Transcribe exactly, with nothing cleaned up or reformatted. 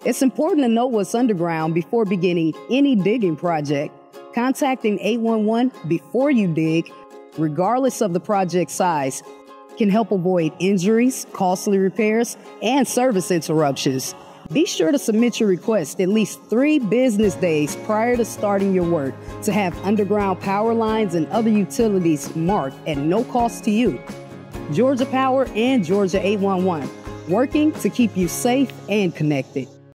It's important to know what's underground before beginning any digging project. Contacting eight one one before you dig, regardless of the project size, can help avoid injuries, costly repairs, and service interruptions. Be sure to submit your request at least three business days prior to starting your work to have underground power lines and other utilities marked at no cost to you. Georgia Power and Georgia eight one one, working to keep you safe and connected.